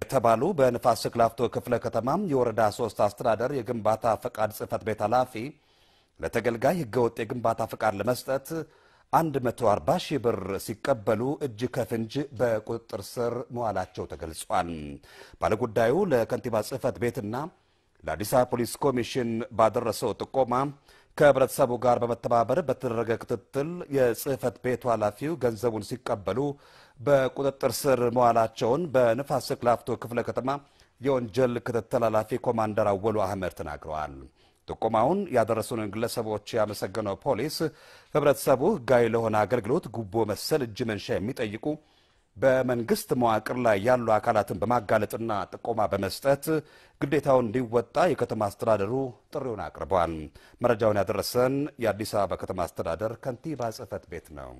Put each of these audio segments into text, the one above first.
የተባሉ በንፋስ ስልክ ላፍቶ ክፍለ ከተማ የወረዳ 3 አስተዳደር የግንባታ ፈቃድ ጽፈት ቤት ኃላፊ ለተገልጋይ ህገወጥ የግንባታ ፈቃድ ለመስጠት 140 ሺህ ብር ሲቀበሉ እጅ ከፍንጅ በቁጥጥር ስር መዋላቸው ተገልጿል። ባለጉዳዩ ለከንቲባ ጽፈት ቤትና ለአዲስ ፖሊስ ኮሚሽን ባደረሰው ጥቆማ ከህብረተሰቡ ጋር በመተባበር በተደረገ ክትትል የጽፈት ቤቱ ኃላፊው ገንዘቡን ሲቀበሉ በቁጥጥር ስር መዋላቸውን በንፋስ ስልክ ላፍቶ ክፍለ ከተማ የወንጀል ክትትል ኃላፊ ኮማንደር አወሉ አህመድ ተናግረዋል። ጥቆማውን ያደረሱን ግለሰቦች ያመሰገነው ፖሊስ ህብረተሰቡ ህጋዊ ለሆነ አገልግሎት ጉቦ መሰል እጅ መንሻ የሚጠይቁ በመንግስት መዋቅር ላይ ያሉ አካላትን በማጋለጥና ጥቆማ በመስጠት ግዴታውን እንዲወጣ የከተማ አስተዳደሩ ጥሪውን አቅርቧል። መረጃውን ያደረሰን የአዲስ አበባ ከተማ አስተዳደር ከንቲባ ጽፈት ቤት ነው።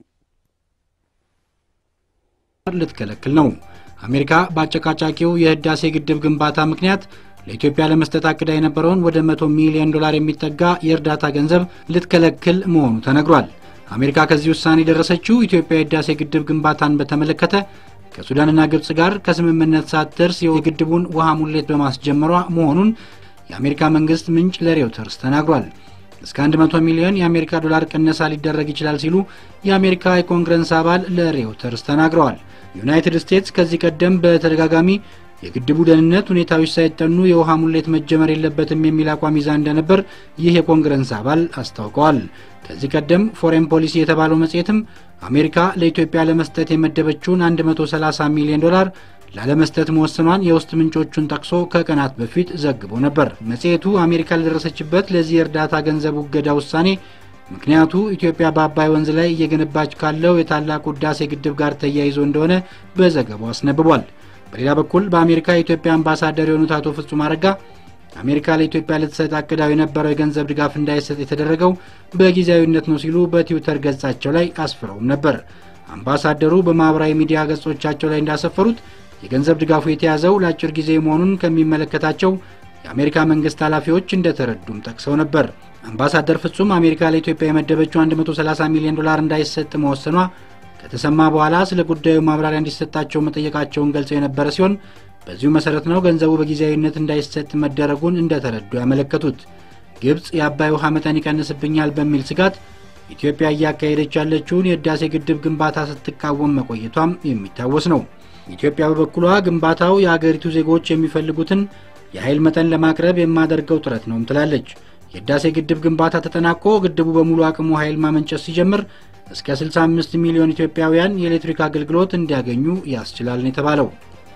ልትከለክል ነው። አሜሪካ በአጨቃጫቂው የህዳሴ ግድብ ግንባታ ምክንያት ለኢትዮጵያ ለመስጠት አቅዳ የነበረውን ወደ $100 ሚሊዮን የሚጠጋ የእርዳታ ገንዘብ ልትከለክል መሆኑ ተነግሯል። አሜሪካ ከዚህ ውሳኔ ደረሰችው ኢትዮጵያ የህዳሴ ግድብ ግንባታን በተመለከተ ከሱዳንና ግብጽ ጋር ከስምምነት ሳትደርስ የግድቡን ውሃ ሙሌት በማስጀመሯ መሆኑን የአሜሪካ መንግስት ምንጭ ለሬውተርስ ተናግሯል። እስከ $100 ሚሊዮን የአሜሪካ ዶላር ቅነሳ ሊደረግ ይችላል ሲሉ የአሜሪካ የኮንግረስ አባል ለሬውተርስ ተናግረዋል። ዩናይትድ ስቴትስ ከዚህ ቀደም በተደጋጋሚ የግድቡ ደህንነት ሁኔታዎች ሳይጠኑ የውሃ ሙሌት መጀመር የለበትም የሚል አቋም ይዛ እንደነበር ይህ የኮንግረስ አባል አስታውቀዋል። ከዚህ ቀደም ፎሬን ፖሊሲ የተባለው መጽሔትም አሜሪካ ለኢትዮጵያ ለመስጠት የመደበችውን $130 ሚሊዮን ላለመስጠት መወሰኗን የውስጥ ምንጮቹን ጠቅሶ ከቀናት በፊት ዘግቦ ነበር። መጽሔቱ አሜሪካ ለደረሰችበት ለዚህ እርዳታ ገንዘብ ውገዳ ውሳኔ ምክንያቱ ኢትዮጵያ በአባይ ወንዝ ላይ እየገነባች ካለው የታላቁ ህዳሴ ግድብ ጋር ተያይዞ እንደሆነ በዘገባው አስነብቧል። በሌላ በኩል በአሜሪካ የኢትዮጵያ አምባሳደር የሆኑት አቶ ፍጹም አረጋ አሜሪካ ለኢትዮጵያ ልትሰጥ አቅዳው የነበረው የገንዘብ ድጋፍ እንዳይሰጥ የተደረገው በጊዜያዊነት ነው ሲሉ በትዊተር ገጻቸው ላይ አስፍረው ነበር። አምባሳደሩ በማህበራዊ ሚዲያ ገጾቻቸው ላይ እንዳሰፈሩት የገንዘብ ድጋፉ የተያዘው ለአጭር ጊዜ መሆኑን ከሚመለከታቸው የአሜሪካ መንግስት ኃላፊዎች እንደተረዱም ጠቅሰው ነበር። አምባሳደር ፍጹም አሜሪካ ለኢትዮጵያ የመደበችው $130 ሚሊዮን እንዳይሰጥ መወሰኗ ከተሰማ በኋላ ስለ ጉዳዩ ማብራሪያ እንዲሰጣቸው መጠየቃቸውን ገልጸው የነበረ ሲሆን በዚሁ መሰረት ነው ገንዘቡ በጊዜያዊነት እንዳይሰጥ መደረጉን እንደተረዱ ያመለከቱት። ግብጽ የአባይ ውሃ መጠን ይቀንስብኛል በሚል ስጋት ኢትዮጵያ እያካሄደች ያለችውን የህዳሴ ግድብ ግንባታ ስትቃወም መቆየቷም የሚታወስ ነው። ኢትዮጵያ በበኩሏ ግንባታው የሀገሪቱ ዜጎች የሚፈልጉትን የኃይል መጠን ለማቅረብ የማደርገው ጥረት ነው ትላለች። የህዳሴ ግድብ ግንባታ ተጠናቆ ግድቡ በሙሉ አቅሙ ኃይል ማመንጨት ሲጀምር እስከ 65 ሚሊዮን ኢትዮጵያውያን የኤሌክትሪክ አገልግሎት እንዲያገኙ ያስችላል ነው የተባለው።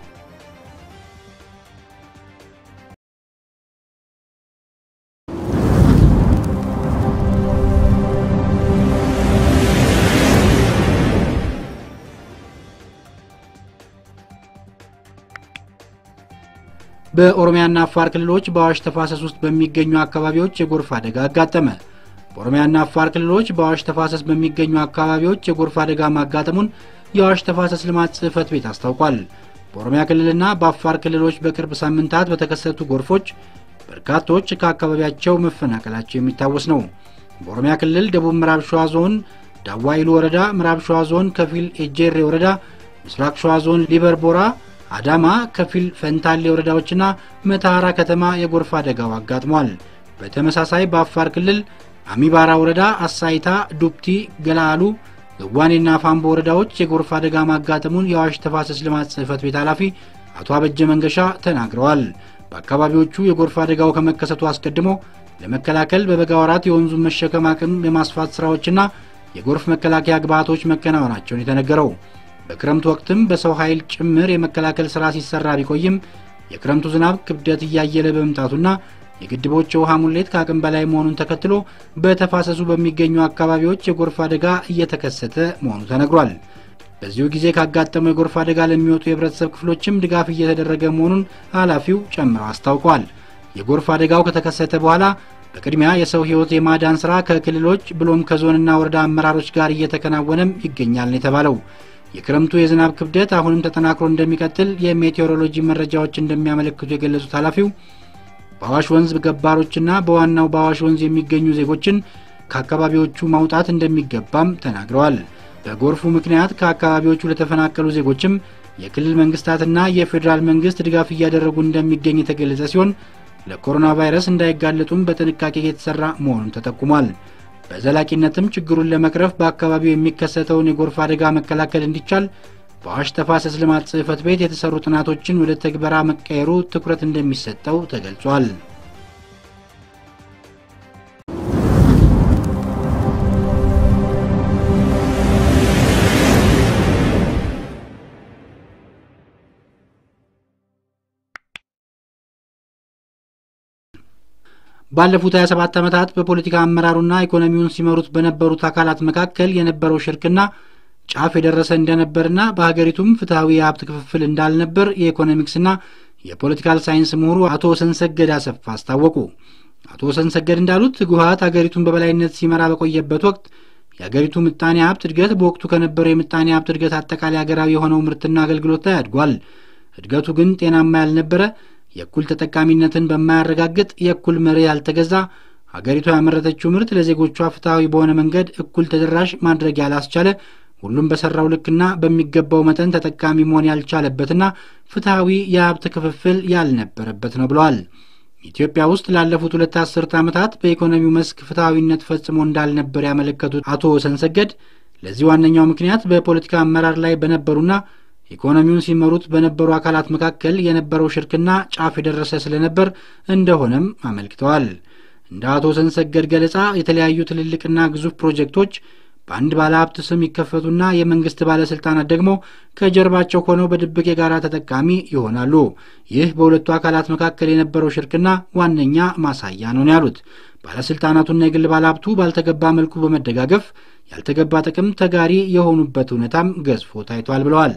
በኦሮሚያና አፋር ክልሎች በአዋሽ ተፋሰስ ውስጥ በሚገኙ አካባቢዎች የጎርፍ አደጋ አጋጠመ። በኦሮሚያና አፋር ክልሎች በአዋሽ ተፋሰስ በሚገኙ አካባቢዎች የጎርፍ አደጋ ማጋጠሙን የአዋሽ ተፋሰስ ልማት ጽፈት ቤት አስታውቋል። በኦሮሚያ ክልልና በአፋር ክልሎች በቅርብ ሳምንታት በተከሰቱ ጎርፎች በርካቶች ከአካባቢያቸው መፈናቀላቸው የሚታወስ ነው። በኦሮሚያ ክልል ደቡብ ምዕራብ ሸዋ ዞን ዳዋይሉ ወረዳ፣ ምዕራብ ሸዋ ዞን ከፊል ኤጀሬ ወረዳ፣ ምስራቅ ሸዋ ዞን ሊበርቦራ፣ አዳማ ከፊል ፈንታሌ ወረዳዎችና መታራ ከተማ የጎርፍ አደጋው አጋጥሟል። በተመሳሳይ በአፋር ክልል አሚባራ ወረዳ፣ አሳይታ፣ ዱብቲ፣ ገላሉ፣ ገዋኔና ፋምቦ ወረዳዎች የጎርፍ አደጋ ማጋጠሙን የአዋሽ ተፋሰስ ልማት ጽፈት ቤት ኃላፊ አቶ አበጀ መንገሻ ተናግረዋል። በአካባቢዎቹ የጎርፍ አደጋው ከመከሰቱ አስቀድሞ ለመከላከል በበጋ ወራት የወንዙን መሸከም አቅም የማስፋት ስራዎችና የጎርፍ መከላከያ ግብዓቶች መከናወናቸውን የተነገረው። በክረምቱ ወቅትም በሰው ኃይል ጭምር የመከላከል ስራ ሲሰራ ቢቆይም የክረምቱ ዝናብ ክብደት እያየለ በመምጣቱና የግድቦች ውሃ ሙሌት ከአቅም በላይ መሆኑን ተከትሎ በተፋሰሱ በሚገኙ አካባቢዎች የጎርፍ አደጋ እየተከሰተ መሆኑ ተነግሯል። በዚሁ ጊዜ ካጋጠመው የጎርፍ አደጋ ለሚወጡ የህብረተሰብ ክፍሎችም ድጋፍ እየተደረገ መሆኑን ኃላፊው ጨምረው አስታውቀዋል። የጎርፍ አደጋው ከተከሰተ በኋላ በቅድሚያ የሰው ህይወት የማዳን ስራ ከክልሎች ብሎም ከዞንና ወረዳ አመራሮች ጋር እየተከናወነም ይገኛል የተባለው የክረምቱ የዝናብ ክብደት አሁንም ተጠናክሮ እንደሚቀጥል የሜቴዎሮሎጂ መረጃዎች እንደሚያመለክቱ የገለጹት ኃላፊው በአዋሽ ወንዝ ገባሮችና በዋናው በአዋሽ ወንዝ የሚገኙ ዜጎችን ከአካባቢዎቹ ማውጣት እንደሚገባም ተናግረዋል። በጎርፉ ምክንያት ከአካባቢዎቹ ለተፈናቀሉ ዜጎችም የክልል መንግስታትና የፌደራል መንግስት ድጋፍ እያደረጉ እንደሚገኝ የተገለጸ ሲሆን ለኮሮና ቫይረስ እንዳይጋለጡም በጥንቃቄ እየተሰራ መሆኑን ተጠቁሟል። በዘላቂነትም ችግሩን ለመቅረፍ በአካባቢው የሚከሰተውን የጎርፍ አደጋ መከላከል እንዲቻል በአዋሽ ተፋሰስ ልማት ጽሕፈት ቤት የተሰሩ ጥናቶችን ወደ ተግባራ መቀየሩ ትኩረት እንደሚሰጠው ተገልጿል። ባለፉት 27 ዓመታት በፖለቲካ አመራሩና ኢኮኖሚውን ሲመሩት በነበሩት አካላት መካከል የነበረው ሽርክና ጫፍ የደረሰ እንደነበርና በሀገሪቱም ፍትሃዊ የሀብት ክፍፍል እንዳልነበር የኢኮኖሚክስና የፖለቲካል ሳይንስ ምሁሩ አቶ ሰንሰገድ አሰፋ አስታወቁ። አቶ ሰንሰገድ እንዳሉት ህወሓት ሀገሪቱን በበላይነት ሲመራ በቆየበት ወቅት የሀገሪቱ ምጣኔ ሀብት እድገት በወቅቱ ከነበረው የምጣኔ ሀብት እድገት አጠቃላይ ሀገራዊ የሆነው ምርትና አገልግሎት ላይ አድጓል። እድገቱ ግን ጤናማ ያልነበረ፣ የኩል ተጠቃሚነትን በማያረጋግጥ፣ የኩል መሪ ያልተገዛ፣ ሀገሪቱ ያመረተችው ምርት ለዜጎቿ ፍትሃዊ በሆነ መንገድ እኩል ተደራሽ ማድረግ ያላስቻለ፣ ሁሉም በሰራው ልክና በሚገባው መጠን ተጠቃሚ መሆን ያልቻለበትና ፍትሃዊ የሀብት ክፍፍል ያልነበረበት ነው ብለዋል። ኢትዮጵያ ውስጥ ላለፉት 2 አስርት ዓመታት በኢኮኖሚው መስክ ፍትሃዊነት ፈጽሞ እንዳልነበር ያመለከቱት አቶ ሰንሰገድ ለዚህ ዋነኛው ምክንያት በፖለቲካ አመራር ላይ በነበሩና ኢኮኖሚውን ሲመሩት በነበሩ አካላት መካከል የነበረው ሽርክና ጫፍ የደረሰ ስለነበር እንደሆነም አመልክተዋል። እንደ አቶ ሰንሰገድ ገለጻ የተለያዩ ትልልቅና ግዙፍ ፕሮጀክቶች በአንድ ባለሀብት ስም ይከፈቱና የመንግስት ባለስልጣናት ደግሞ ከጀርባቸው ሆነው በድብቅ የጋራ ተጠቃሚ ይሆናሉ። ይህ በሁለቱ አካላት መካከል የነበረው ሽርክና ዋነኛ ማሳያ ነው ያሉት። ባለስልጣናቱና የግል ባለሀብቱ ባልተገባ መልኩ በመደጋገፍ ያልተገባ ጥቅም ተጋሪ የሆኑበት ሁኔታም ገዝፎ ታይቷል ብለዋል።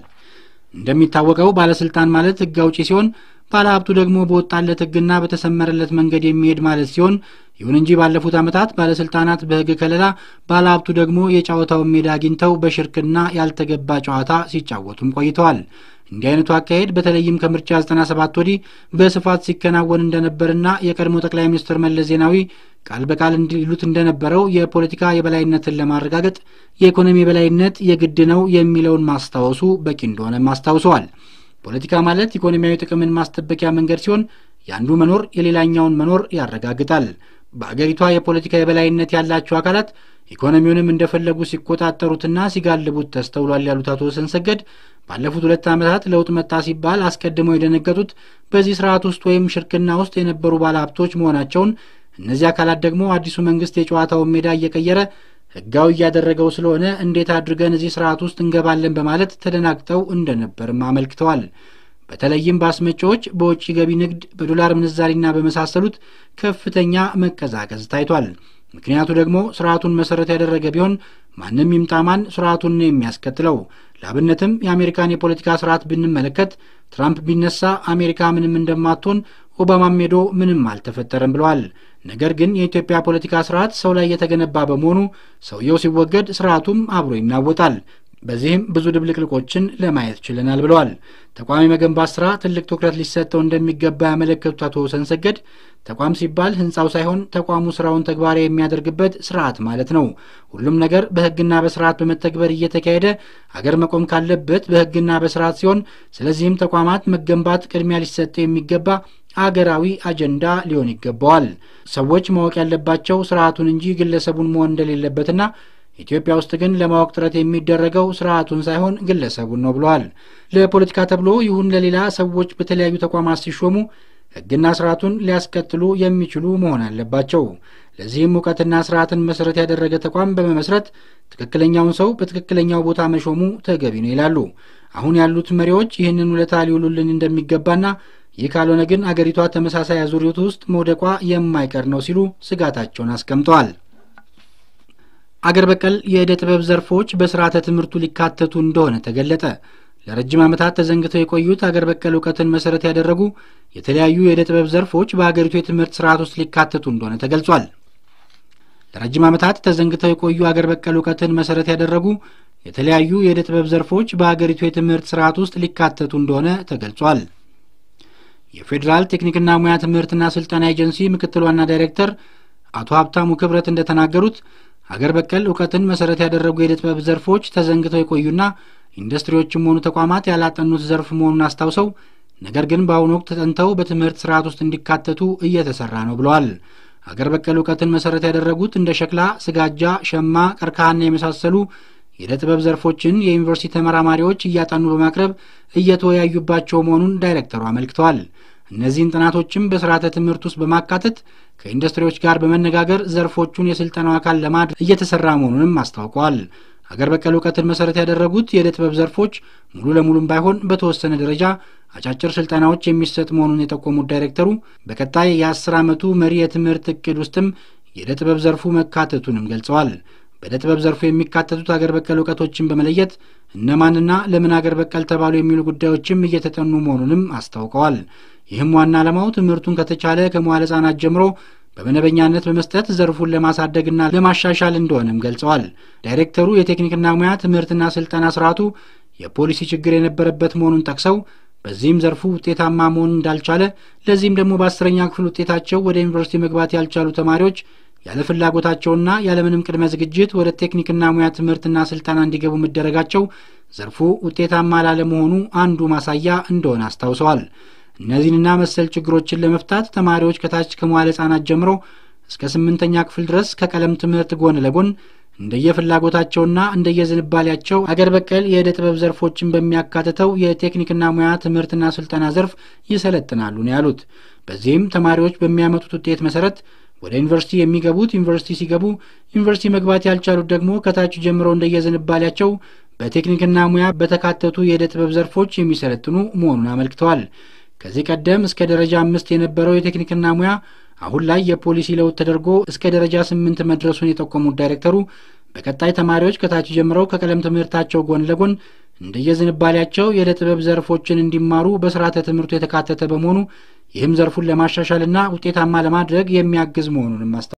እንደሚታወቀው ባለስልጣን ማለት ህግ አውጪ ሲሆን ባለሀብቱ ደግሞ በወጣለት ህግና በተሰመረለት መንገድ የሚሄድ ማለት ሲሆን ይሁን እንጂ ባለፉት ዓመታት ባለስልጣናት በህግ ከለላ ባለሀብቱ ደግሞ የጫወታውን ሜዳ አግኝተው በሽርክና ያልተገባ ጨዋታ ሲጫወቱም ቆይተዋል። እንዲህ አይነቱ አካሄድ በተለይም ከምርጫ 97 ወዲህ በስፋት ሲከናወን እንደነበርና የቀድሞ ጠቅላይ ሚኒስትር መለስ ዜናዊ ቃል በቃል እንዲሉት እንደነበረው የፖለቲካ የበላይነትን ለማረጋገጥ የኢኮኖሚ የበላይነት የግድ ነው የሚለውን ማስታወሱ በቂ እንደሆነ ማስታውሰዋል። ፖለቲካ ማለት ኢኮኖሚያዊ ጥቅምን ማስጠበቂያ መንገድ ሲሆን ያንዱ መኖር የሌላኛውን መኖር ያረጋግጣል። በአገሪቷ የፖለቲካ የበላይነት ያላቸው አካላት ኢኮኖሚውንም እንደፈለጉ ሲቆጣጠሩትና ሲጋልቡት ተስተውሏል ያሉት አቶ ሰንሰገድ ባለፉት 2 ዓመታት ለውጥ መጣ ሲባል አስቀድመው የደነገጡት በዚህ ስርዓት ውስጥ ወይም ሽርክና ውስጥ የነበሩ ባለሀብቶች መሆናቸውን፣ እነዚህ አካላት ደግሞ አዲሱ መንግስት የጨዋታውን ሜዳ እየቀየረ ህጋዊ ያደረገው ስለሆነ እንዴት አድርገን እዚህ ስርዓት ውስጥ እንገባለን በማለት ተደናግጠው እንደነበርም አመልክተዋል። በተለይም ባስመጪዎች፣ በውጭ ገቢ ንግድ፣ በዶላር ምንዛሪና በመሳሰሉት ከፍተኛ መቀዛቀዝ ታይቷል። ምክንያቱ ደግሞ ስርዓቱን መሰረት ያደረገ ቢሆን ማንም ይምጣማን ስርዓቱን ነው የሚያስከትለው። ለአብነትም የአሜሪካን የፖለቲካ ስርዓት ብንመለከት ትራምፕ ቢነሳ አሜሪካ ምንም እንደማትሆን፣ ኦባማም ሄዶ ምንም አልተፈጠረም ብለዋል። ነገር ግን የኢትዮጵያ ፖለቲካ ስርዓት ሰው ላይ የተገነባ በመሆኑ ሰውየው ሲወገድ ስርዓቱም አብሮ ይናወጣል። በዚህም ብዙ ድብልቅልቆችን ለማየት ችለናል ብለዋል። ተቋም የመገንባት ስራ ትልቅ ትኩረት ሊሰጠው እንደሚገባ ያመለከቱት አቶ ሰንሰገድ ተቋም ሲባል ህንጻው ሳይሆን ተቋሙ ስራውን ተግባራዊ የሚያደርግበት ስርዓት ማለት ነው። ሁሉም ነገር በህግና በስርዓት በመተግበር እየተካሄደ አገር መቆም ካለበት በህግና በስርዓት ሲሆን ስለዚህም ተቋማት መገንባት ቅድሚያ ሊሰጠው የሚገባ አገራዊ አጀንዳ ሊሆን ይገባዋል። ሰዎች ማወቅ ያለባቸው ስርዓቱን እንጂ ግለሰቡን መሆን እንደሌለበትና ኢትዮጵያ ውስጥ ግን ለማወቅ ጥረት የሚደረገው ስርዓቱን ሳይሆን ግለሰቡን ነው ብለዋል። ለፖለቲካ ተብሎ ይሁን ለሌላ ሰዎች በተለያዩ ተቋማት ሲሾሙ ህግና ስርዓቱን ሊያስከትሉ የሚችሉ መሆን አለባቸው። ለዚህም ዕውቀትና ስርዓትን መሰረት ያደረገ ተቋም በመመስረት ትክክለኛውን ሰው በትክክለኛው ቦታ መሾሙ ተገቢ ነው ይላሉ። አሁን ያሉት መሪዎች ይህንን ውለታ ሊውሉልን እንደሚገባና ይህ ካልሆነ ግን አገሪቷ ተመሳሳይ አዙሪት ውስጥ መውደቋ የማይቀር ነው ሲሉ ስጋታቸውን አስቀምጠዋል። አገር በቀል የዕደ ጥበብ ዘርፎች በስርዓተ ትምህርቱ ሊካተቱ እንደሆነ ተገለጠ። ለረጅም ዓመታት ተዘንግተው የቆዩት አገር በቀል ዕውቀትን መሰረት ያደረጉ የተለያዩ የዕደ ጥበብ ዘርፎች በአገሪቱ የትምህርት ስርዓት ውስጥ ሊካተቱ እንደሆነ ተገልጿል። ለረጅም ዓመታት ተዘንግተው የቆዩ አገር በቀል ዕውቀትን መሰረት ያደረጉ የተለያዩ የዕደ ጥበብ ዘርፎች በአገሪቱ የትምህርት ስርዓት ውስጥ ሊካተቱ እንደሆነ ተገልጿል። የፌዴራል ቴክኒክና ሙያ ትምህርትና ስልጠና ኤጀንሲ ምክትል ዋና ዳይሬክተር አቶ ሀብታሙ ክብረት እንደተናገሩት አገር በቀል ዕውቀትን መሰረት ያደረጉ የዕደ ጥበብ ዘርፎች ተዘንግተው የቆዩና ኢንዱስትሪዎችም ሆኑ ተቋማት ያላጠኑት ዘርፍ መሆኑን አስታውሰው ነገር ግን በአሁኑ ወቅት ተጠንተው በትምህርት ስርዓት ውስጥ እንዲካተቱ እየተሰራ ነው ብለዋል። አገር በቀል ዕውቀትን መሰረት ያደረጉት እንደ ሸክላ፣ ስጋጃ፣ ሸማ፣ ቀርከሃና የመሳሰሉ የዕደ ጥበብ ዘርፎችን የዩኒቨርሲቲ ተመራማሪዎች እያጠኑ በማቅረብ እየተወያዩባቸው መሆኑን ዳይሬክተሩ አመልክተዋል። እነዚህን ጥናቶችም በስርዓተ ትምህርት ውስጥ በማካተት ከኢንዱስትሪዎች ጋር በመነጋገር ዘርፎቹን የስልጠናው አካል ለማድረግ እየተሰራ መሆኑንም አስታውቀዋል። አገር በቀል ዕውቀትን መሰረት ያደረጉት የዕደ ጥበብ ዘርፎች ሙሉ ለሙሉም ባይሆን በተወሰነ ደረጃ አጫጭር ስልጠናዎች የሚሰጥ መሆኑን የጠቆሙት ዳይሬክተሩ በቀጣይ የ10 ዓመቱ መሪ የትምህርት እቅድ ውስጥም የዕደ ጥበብ ዘርፉ መካተቱንም ገልጸዋል። በዕደ ጥበብ ዘርፉ የሚካተቱት አገር በቀል ዕውቀቶችን በመለየት እነማንና ለምን አገር በቀል ተባሉ የሚሉ ጉዳዮችም እየተጠኑ መሆኑንም አስታውቀዋል። ይህም ዋና ዓላማው ትምህርቱን ከተቻለ ከመዋዕለ ሕፃናት ጀምሮ በመደበኛነት በመስጠት ዘርፉን ለማሳደግና ለማሻሻል እንደሆነም ገልጸዋል። ዳይሬክተሩ የቴክኒክና ሙያ ትምህርትና ስልጠና ስርዓቱ የፖሊሲ ችግር የነበረበት መሆኑን ጠቅሰው በዚህም ዘርፉ ውጤታማ መሆን እንዳልቻለ ለዚህም ደግሞ በ10ኛ ክፍል ውጤታቸው ወደ ዩኒቨርሲቲ መግባት ያልቻሉ ተማሪዎች ያለ ፍላጎታቸውና ያለ ምንም ቅድመ ዝግጅት ወደ ቴክኒክና ሙያ ትምህርትና ስልጠና እንዲገቡ መደረጋቸው ዘርፉ ውጤታማ ላለመሆኑ አንዱ ማሳያ እንደሆነ አስታውሰዋል። እነዚህንና መሰል ችግሮችን ለመፍታት ተማሪዎች ከታች ከመዋዕለ ሕፃናት ጀምሮ እስከ 8ኛ ክፍል ድረስ ከቀለም ትምህርት ጎን ለጎን እንደየፍላጎታቸውና እንደየዝንባሌያቸው አገር በቀል የዕደ ጥበብ ዘርፎችን በሚያካትተው የቴክኒክና ሙያ ትምህርትና ስልጠና ዘርፍ ይሰለጥናሉ ነው ያሉት። በዚህም ተማሪዎች በሚያመጡት ውጤት መሰረት ወደ ዩኒቨርሲቲ የሚገቡት ዩኒቨርሲቲ ሲገቡ፣ ዩኒቨርሲቲ መግባት ያልቻሉት ደግሞ ከታች ጀምረው እንደየዝንባሌያቸው በቴክኒክና ሙያ በተካተቱ የዕደ ጥበብ ዘርፎች የሚሰለጥኑ መሆኑን አመልክተዋል። ከዚህ ቀደም እስከ ደረጃ 5 የነበረው የቴክኒክና ሙያ አሁን ላይ የፖሊሲ ለውጥ ተደርጎ እስከ ደረጃ 8 መድረሱን የጠቆሙት ዳይሬክተሩ በቀጣይ ተማሪዎች ከታች ጀምረው ከቀለም ትምህርታቸው ጎን ለጎን እንደየዝንባሌያቸው የዕደ ጥበብ ዘርፎችን እንዲማሩ በስርዓተ ትምህርቱ የተካተተ በመሆኑ ይህም ዘርፉን ለማሻሻልና ውጤታማ ለማድረግ የሚያግዝ መሆኑንም